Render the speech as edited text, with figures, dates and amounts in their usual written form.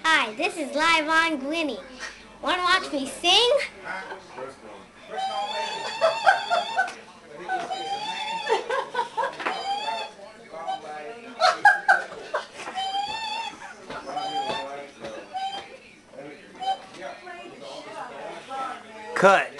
Hi, this is Live on Gwynny. Want to watch me sing? Cut.